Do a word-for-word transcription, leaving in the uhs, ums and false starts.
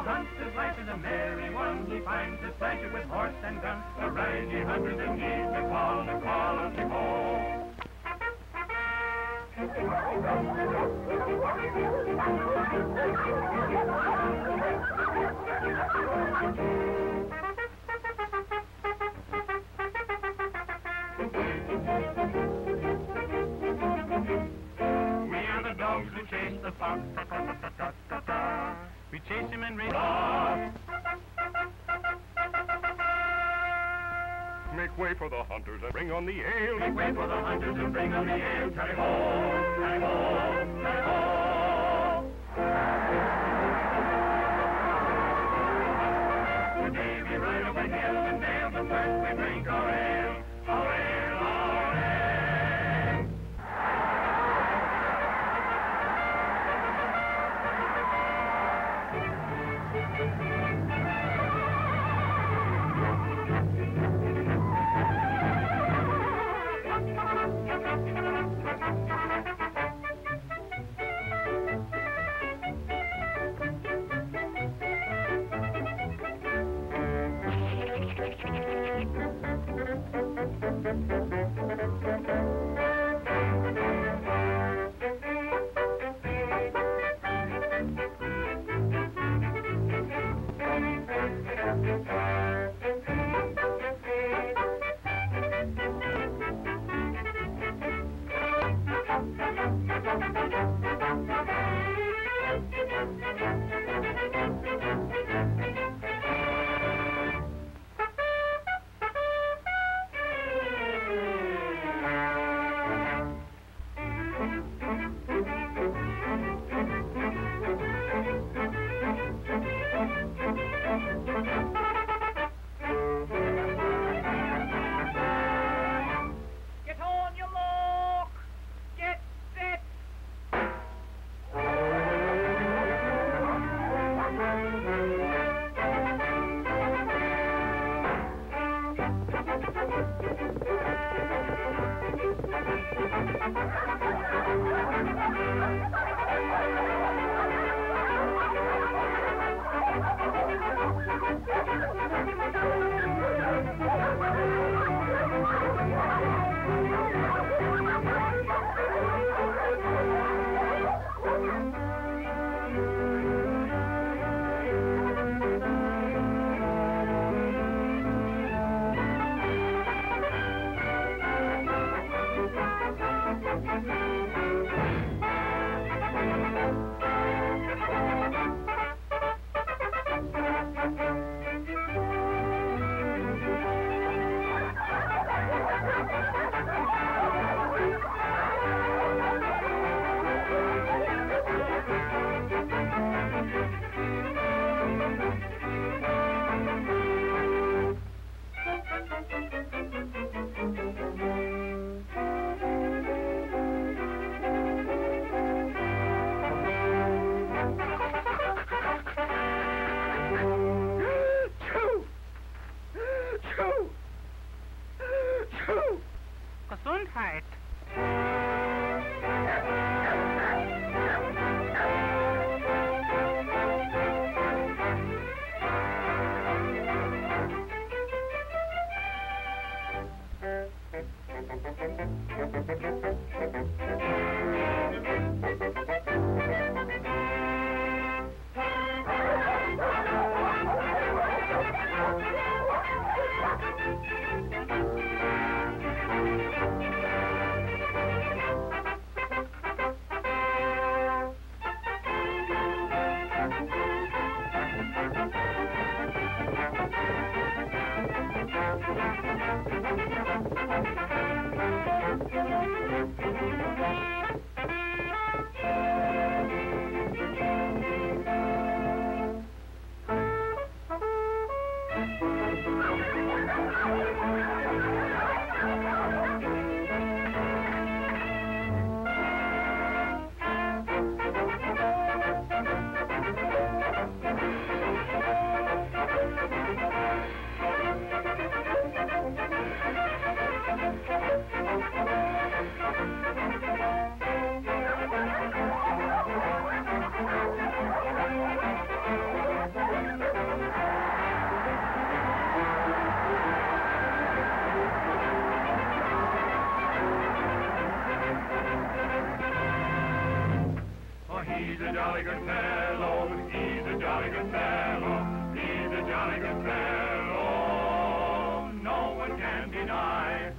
a hunt, his life is a merry one. He finds his pleasure with horse and gun. Arise, ye hunters, and heed the call, the call of the ho. We are the dogs who chase the fox. We chase him and race off. Make way for the hunters and bring on the ale. Make way for the hunters and bring on the ale. Tally-ho, tally-ho, tally-ho. Today we ride over hill and dale, but first we drink our ale. Our ale, our ale. jolly good fellow. He's a jolly good fellow. He's a jolly good fellow. No one can deny